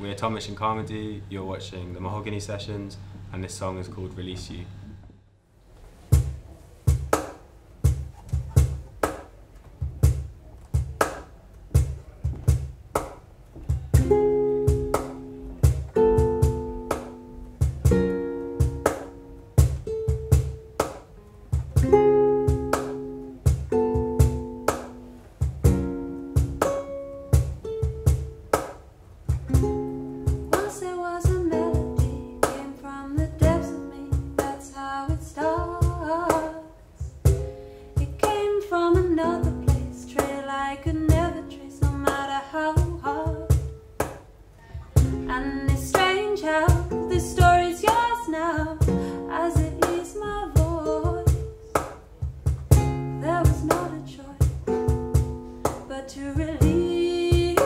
we're Thomas and Carmody, you're watching the Mahogany Sessions, and this song is called Release You. And it's strange how this story's yours now, as it leaves my voice. There was not a choice but to release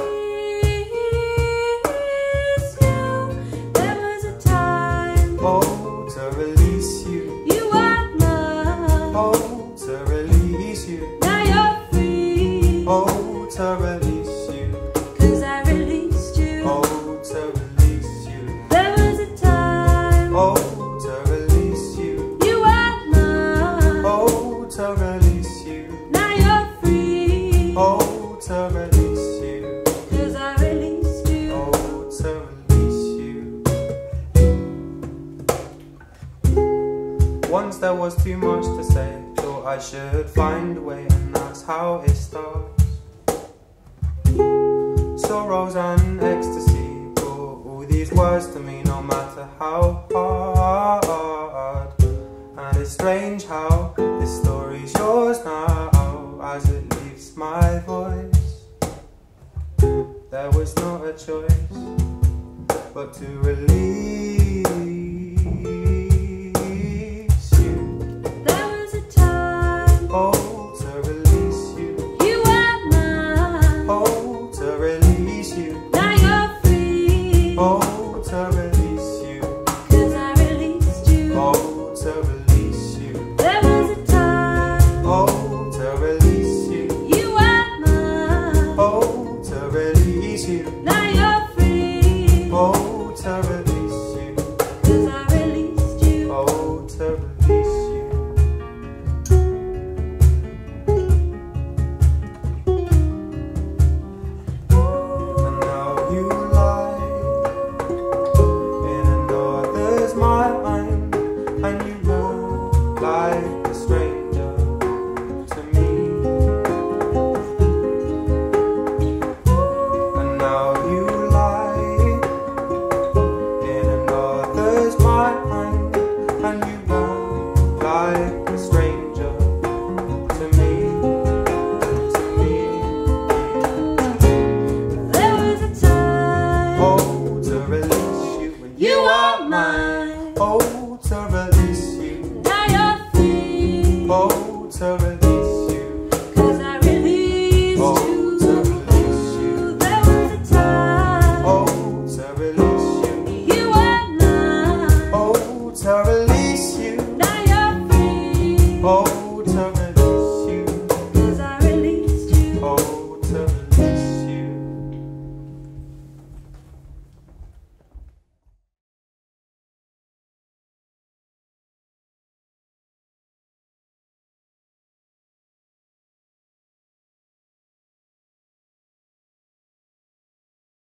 you. There was a time, oh, to release you. You weren't mine, oh, to release you. Now you're free, oh, to release you. 'Cause I released you. oh, to release you. There was a time, oh, to release you. You weren't mine, oh, to release you. Now you're free, oh, to release you. 'Cause I released you. oh, to release you. Once there was too much to say, thought I should find a way, and that's how it starts. Sorrows and ecstasy brought all these words to me, no matter how hard. And it's strange how this story's yours now, as it leaves my voice. There was not a choice but to release you. There was a time, oh, to release you. You weren't mine, oh, to release you. Now you're free, oh, to release you. 'Cause I released you. oh, to release you. There was a time, oh, to release you. You weren't mine, oh, to release you. Now you're free, oh, to release you. 'Cause I released you. oh, to release you. And now you lie in another's mind, and you look like a stranger to me. And now you lie in another's mind, and you look like a stranger to me. To me. There was a time, Oh, to release you when You are mine, oh, to release you. Now you're free, Oh, to release